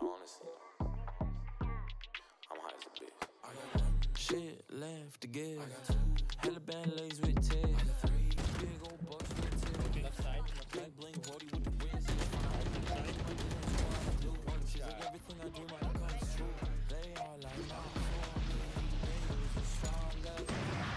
honestly, I'm high as a bitch. I got one shit left to give. Hella bad legs with Ted. Big old bucks with Ted. Left side. Big bling, Brody with the wrist. She's like everything I dream of comes true. They are like not for me. They use a strong love.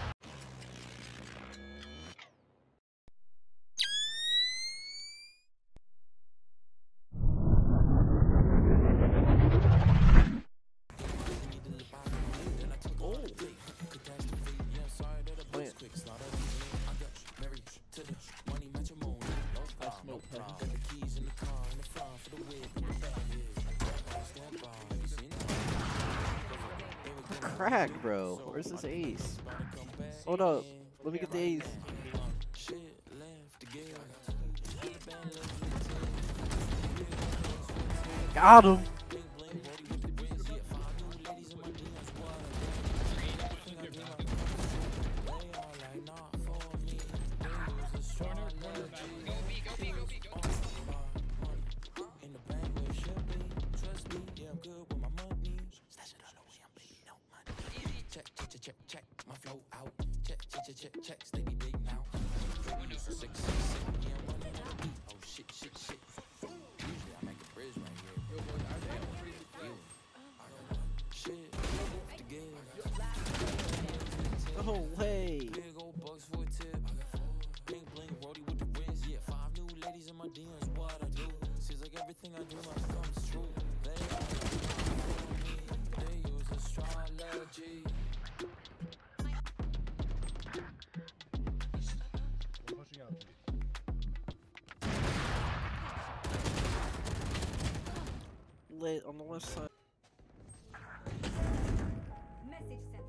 Crack, bro. Where's this ace? Hold up. Let me get the ace. Got him. Check my flow out. Check, stay be big now. Sick, yeah, I'm running out of beat. Oh shit. Usually I make a bridge right here. I got one shit left to give. No way. Big old bucks for a tip. I got 4 big bling, Brody with the wrist. Yeah, 5 new ladies in my DMs. What I do? Seems like everything I do comes true. They use astrology. Lit on the left side. Message sent.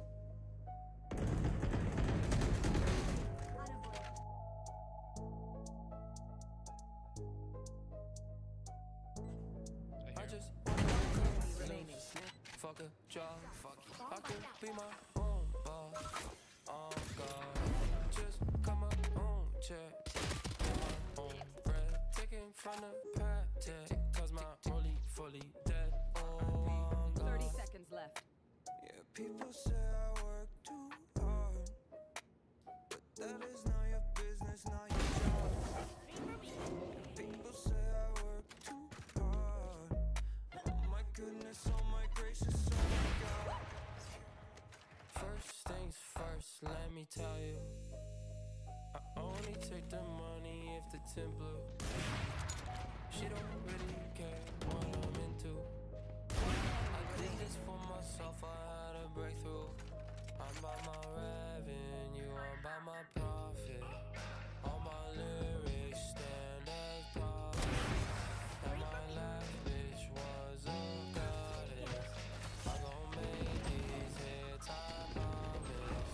I just fuck a job, I could be my own boss. Oh God, just come up on check, my own bread, taking from the patent, cause my rollie fully dead. Oh, 30 seconds left. yeah, people say I work too hard, but that is not your business, not your job. People say I work too hard. Oh my goodness, oh my gracious, oh my God. First things first, let me tell you, I only take the money if the tin blue. She don't really care what I'm into. I did this for myself, I had a breakthrough. I'm about my revenue, I'm about my profit. All my lyrics stand as profit. And my last bitch was a goddess. I gon' make these hits, I promise.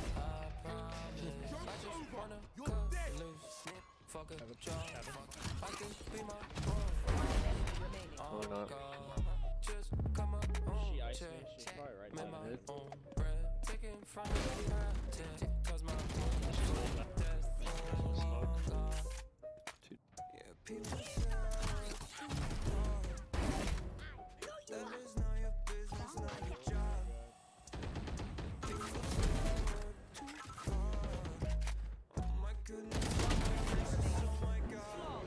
I just wanna cut loose, fuck a job. I can be my own. Oh not. God, just come up on check. Make my own bread, taking from the patent, cause my own death. Oh God, yeah, people say I work too hard. That is not your business, not your job. People say I work too hard. Oh my goodness, oh my gracious, oh my God.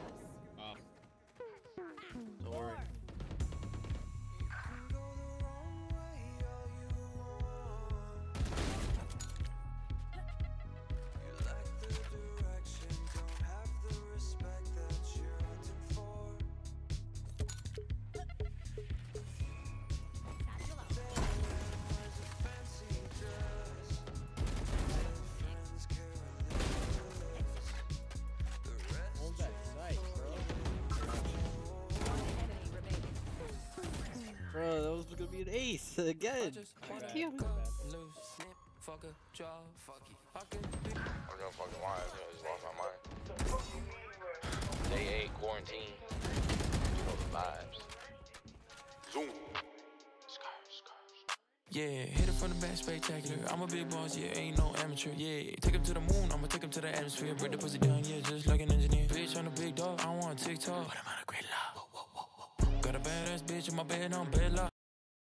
Don't worry. Bro, that was gonna be an ace again. Damn. Fuck a job, fuck it. I can be. I'm gonna fucking lie, I just lost my mind. Day 8 quarantine. You know the vibes. Zoom. Yeah, hit it from the back, spectacular. I'm a big boss, yeah, ain't no amateur. Yeah, take him to the moon, I'ma take him to the atmosphere. Break the pussy down, yeah, just like an engineer. Bitch, I'm a big dog, I don't want TikTok, but I'm on a great love. Got a badass bitch in my bed, I'm bed locked.